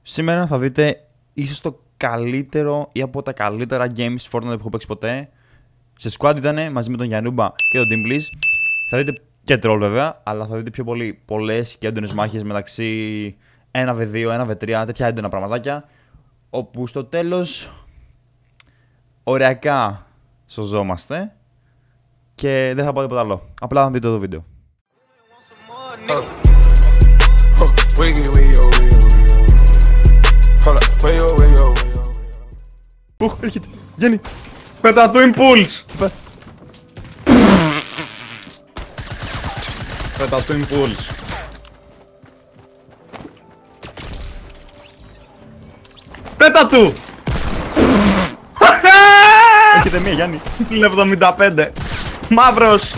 Σήμερα θα δείτε ίσως το καλύτερο ή από τα καλύτερα games Fortnite που έχω παίξει ποτέ. Σε squad ήταν μαζί με τον Γιαννούμπα και τον Team Please. Θα δείτε και troll βέβαια, αλλά θα δείτε πιο πολύ πολλές και έντονες μάχες μεταξύ 1v2, 1v3, τέτοια έντονα πραγματάκια. Όπου στο τέλος ωριακά σωζόμαστε και δεν θα πω τίποτα άλλο. Απλά θα δείτε το βίντεο. Ουχ, έρχεται. Γιάννη. Πέτα το impulse. Πέτα το impulse. Πέτα του. Έρχεται μία, Γιάννη. 75. Μαύρος.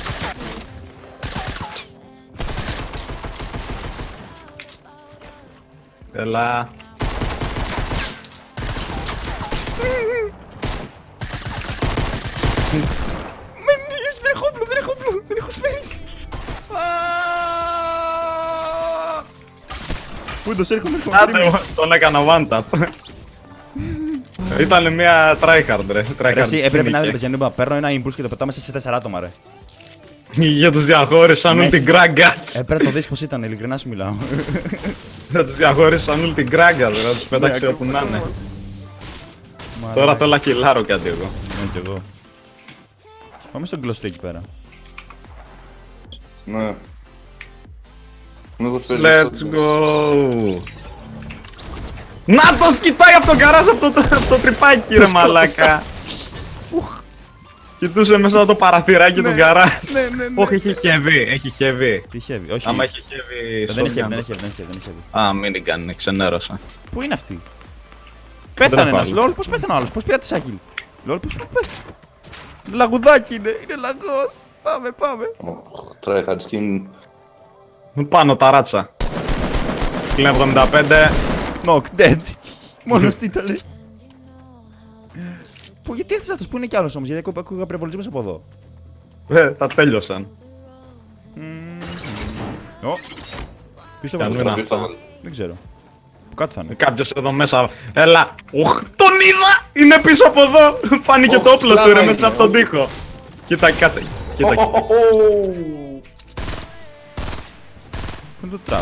Έλα. Δεν έχω σφαίρεις. Πούντος, έρχομαι. Άντε, τον έκανα one tap. Ήτανε μια tryhard ρε. Εσύ έπρεπε να δείτε Γιάννουμπα, παίρνω ένα impulse και το πετάμε σε 4 άτομα ρε. Για τους διαχώρισαν όλη την γκράγκας. Πρέπει να το δεις πως ήταν, ειλικρινά σου μιλάω. Για τους διαχώρισαν όλη την γκράγκας ρε, να τους πέταξε όπου να είναι. Τώρα θέλω να κυλάρω κάτι εγώ. Ναι κι εγώ. Πάμε στον κλωστή εκεί πέρα. Ναι. Let's go! Να το σκητάει από τον καράζ από το τρυπάκι ρε μαλάκα! Κοιτούσε μέσα από το παραθυράκι του γκαράζ. Όχι, έχει heavy, έχει heavy. Τι heavy, όχι. Άμα έχει heavy... Δεν έχει heavy. Α, minigun, ξενέρωσα. Πού είναι αυτή? Πέθανε ένας, λόλ, πώς πέθανε ο άλλος, πώς πήρατε σάκιλ? Λόλ, πώς πέθανε? Λαγουδάκι είναι λαγός. Πάμε. Tryhard skin. Πάνω τα ράτσα. 75. Knock, dead. Μόνος τι ήταν. Γιατί έρθεις αυτός, πού είναι κι άλλος όμως, γιατί ακούγα πρεβολισμούς από εδώ. Τα τέλειωσαν. Πίσω Κι αν είναι από αυτό. δεν ξέρω. Που κάτω θα είναι. Κάποιος εδώ μέσα. Έλα. Τον είδα! Είναι πίσω από εδώ! Φάνηκε το όπλο του ρε μέσα από τον τοίχο. Κοίτα, κάτσε. Κοίτα. Πού είναι το τραπ?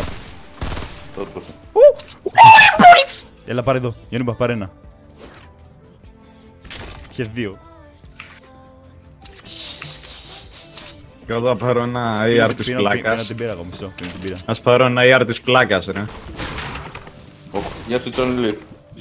Impulse! Έλα πάρε εδώ, Γιάννουμπα, πάρε ένα. Είχε δύο. Και εδώ θα πάρω ένα AR της πλάκας. Την πήρα εγώ μισό, την πήρα. Ας πάρω ένα AR της πλάκας ρε. Γεια σου Τζόνι.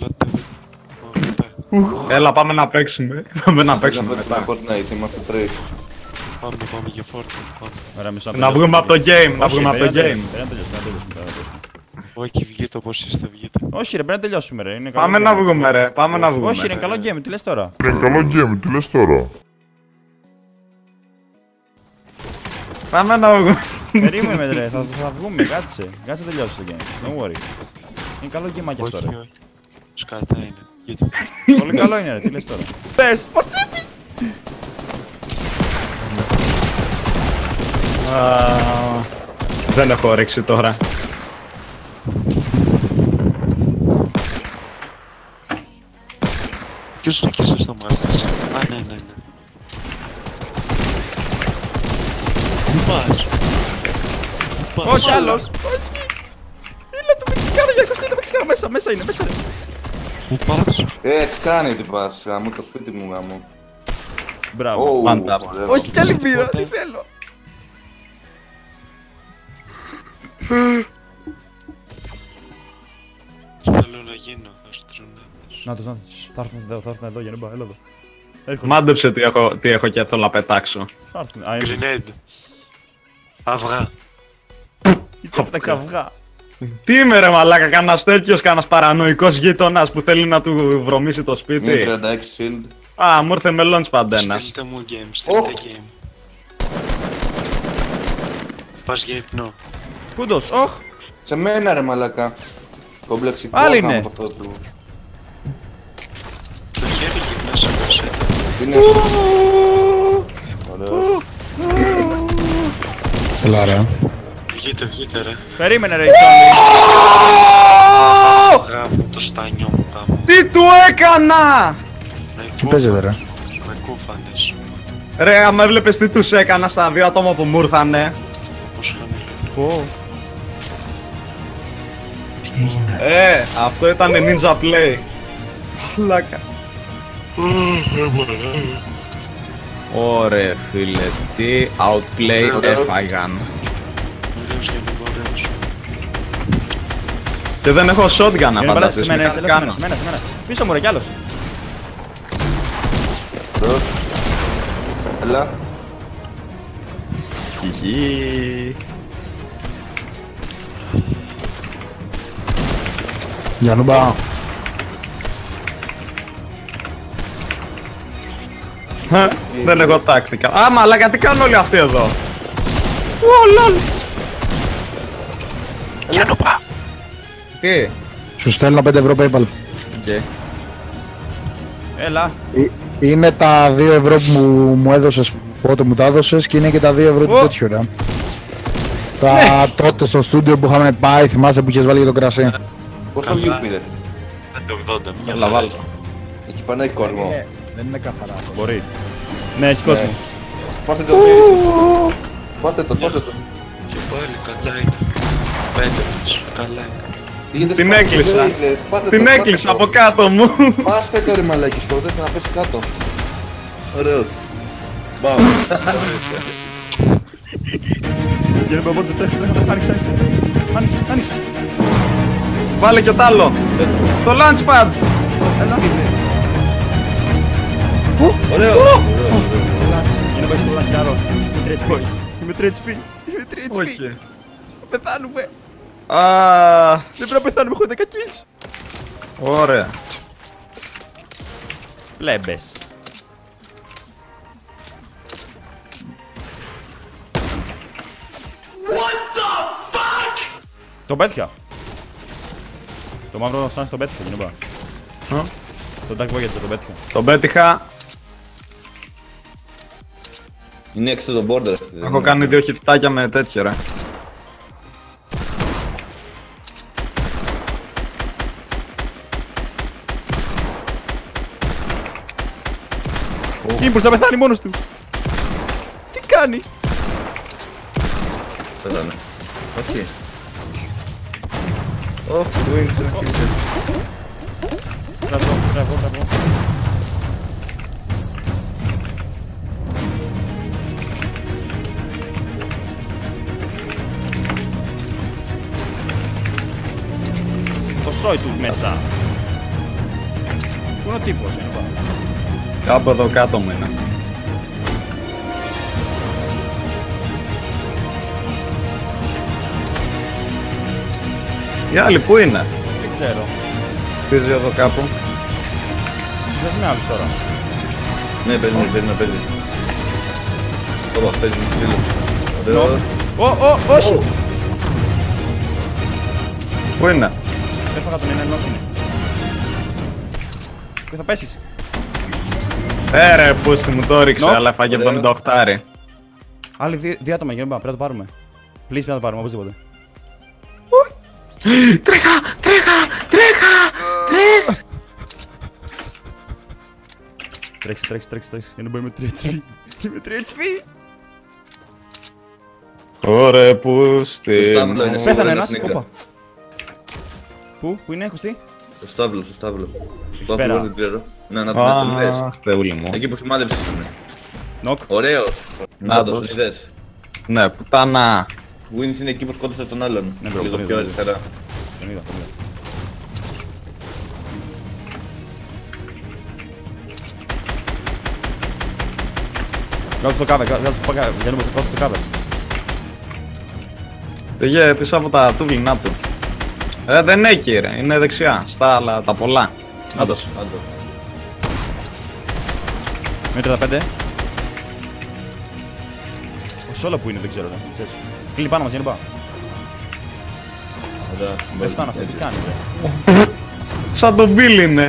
Έλα πάμε να παίξουμε. Πάμε να παίξουμε μετά. Fortnite, είμαστε τρεις. Πάμε για Fortnite. Ωραία, μισό. Να βγούμε από το game, να βγούμε από το game. Πρέπει να τελειώσουμε. Όχι, βγείτε όπως είστε, βγείτε. Όχι ρε, πρέπει να τελειώσουμε ρε. Πάμε να βγούμε ρε, πάμε να βγούμε. Όχι ρε, καλό game, τι λες τώρα? Πάμε να βγούμε. Περίμενε ρε, θα βγούμε, κάτσε. Κάτσε να τελειώσει το game, don't worry. Είναι καλό game και αυτό ρε. Όχι. Σκάτα είναι. Γιατί. Πολύ καλό είναι ρε, τι λες τώρα? Πες, πατσίπης! Δεν έχω όρεξη τώρα. Ποιος νίκησε στο Masters? Α, ναι. Πού πας? Όχι άλλος! Όχι! Έλα το Μεξικάνο, για 20 το Μεξικάνο μέσα είναι, μέσα ρε. Πού πας? Τι κάνει τι πας, γάμο το σπίτι μου γάμο. Μπράβο. Πάντα. Όχι κι άλλη πήρα, τι θέλω. Θέλω να γίνω αστροναύτης. Νάτος, θα έρθουν εδώ, Γιάννουμπα, έλα εδώ. Έρχονται. Μάντεψε τι έχω και θέλω να πετάξω. Θα έρθουν. Grenade. Αυγά. Γιατί έφταξε αυγά. Τι είμαι ρε μαλάκα, κανένας τέτοιος, κανένας παρανοϊκός γείτονας που θέλει να του βρωμίσει το σπίτι. Είναι 36 shield. Α, μου ήρθε με launchpad ένας. Στείλτε μου game, στείλτε game. Πας για ύπνο. Πούντος, όχ! Σε μένα ρε μαλακά. Κομπλεξικό Άλλη γάμο είναι. το αυτό του. Το χέρι γυμνάς από εσένα. Είναι ωραίος. Έλα ρε. Βγείτε ρε. Περίμενε ρε, Ιτσόνι. Γάμο το στάνιο μου κάμω. Τι του έκανα! Τι παίζετε ρε? Με κούφανες. Ρε, άμα έβλεπες τι τους έκανα στα δύο άτομα που μου ήρθανε. Πόσο χαμηλό. Αυτό ήταν ninja play. Λάκα. Ωραία φίλε, τι outplay έφαγαν. Ωραίος και λίγο ωραίος. Και δεν έχω shotgun να φανταστείς. Σε μένα. Πίσω μου ρε κι άλλος. Μπρος. Έλα. Χιχι. Γιαννούμπα. Δεν έχω τάκτικα. Α, μαλάκα, τι κάνουν όλοι αυτοί εδώ. Λολ. Γιαννούμπα. Τι. Σου στέλνω 5 ευρώ PayPal. Okay. Έλα. Είναι τα 2 ευρώ που μου έδωσες, πότε μου τα έδωσες, και είναι και τα 2 ευρώ του τέτοιου ρε. Τα τότε στο στούντιο που είχαμε πάει, θυμάσαι που είχες βάλει για το κρασί. Πόσο βγει πήρε? 580. Έλα, βάλω. Εκεί πάνω έχει κόσμο. Δεν είναι καθαρά. Μπορεί. Ναι, έχει κόσμο. Πάστε το. Πάστε το. Και πάλι καλά είναι. 5 μας. Καλά είναι. Την έκλεισα. Την έκλεισα από κάτω μου. Πάστε το ρε μαλάκι τότε να πέσει κάτω. Ωραίος. Μπαμ. Για να μπορείτε τρέχει, άνοιξε. Βάλε και τ' άλλο. Το launchpad. Ωραίο. Για να πάει στο λαγκάρο. Είμαι 3 HP. Όχι. Πεθάνουμε. Α, Δεν πρέπει να πεθάνουμε, έχω 10 kills. ωραία. Πλέμπες. Το πέτυχα. Το μαύρο σαν το πέτυχα, Γιαννούμπα. Το Dark Voyager το πέτυχα. Τον πέτυχα. Είναι έξω το border. Έχω κάνει 2 χιτάκια με τέτοια ρε. Impulse θα πεθάνει μόνος του. Τι κάνει. Πέθανε. Όχι. Μπράβο. Το σόι τους μέσα. Πού είναι ο τύπος, Γιαννούμπα? Κάπου εδώ κάτω μου είναι. Οι άλλοι πού είναι? Δεν ξέρω. Πίζει εδώ κάπου. Δεν με άλλους τώρα. Ναι, παίζει. Όπα, παίζει φίλο. Ωραίο. Όχι! Πού είναι? Έφαγα τον ένα ενόχινο. Και θα πέσεις. Ρε, πούστη μου το ρίξε, αλλά φάγε 78. Άλλοι δύο άτομα, Γιαννούμπα, πρέπει να το πάρουμε. Please, πρέπει να το πάρουμε, οπωσδήποτε. Τρέχα! Τρέξει, Γιαννούμπα, είμαι 3 HP. Είμαι 3 HP. Ωραία, πούστη. Πέθανε ένας, όπα. Πού είναι, έχω στεί. Στο στάβλο. Το πέρα. απλό δεν ξέρω. Να το δεις. Αχ, θεούλη μου. Εκεί που σημάδεψες είναι. Νοκ. Ωραίος. Να το τους είδες. Ναι, πουτάνα. Wins είναι εκεί που σκότωσε τον άλλον. Ναι, μπρο, Λίγο τον πιο είδα. αριστερά. Τον είδα. Κάτω στο κάβε, Γιαννούμπα, κάτω στο κάβε. Πήγε πίσω από τα τούβλινά του. Δεν έχει ρε, είναι δεξιά, στα άλλα τα πολλά. Άντως. Με 35. Ο Σόλο που είναι, δεν ξέρω. Κλείνει πάνω μας, Γιαννούμπα. Δεν φτάνω αυτό, τι κάνει, ρε. Σαν τον Bill είναι.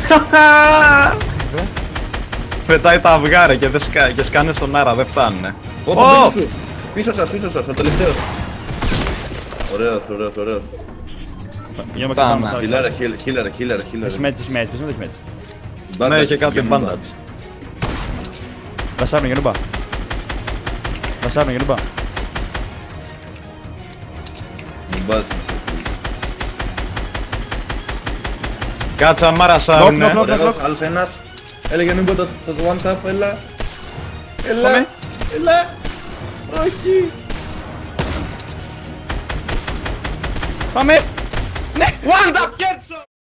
Πετάει τα αυγά ρε και σκάνε στον αέρα, δεν φτάνουνε. Ωπα, πίσω σας, ο τελευταίος. Ωραίος. Γιώργο, Πάμε. πάμε. Χίλερα. Έχει μέτς, έχει μέτς. Πες μου το έχει μέτς. Ναι, είχε κάτι bandage. Λασάρνο, Γιώργο. Λασάρνο, Γιώργο. Κάτσα, μάρα σάρουνε. Άλλος ένας. Έλα για νούμπα το one tap, έλα. Πάμε. Έλα. Όχι. Πάμε. One tap headshot!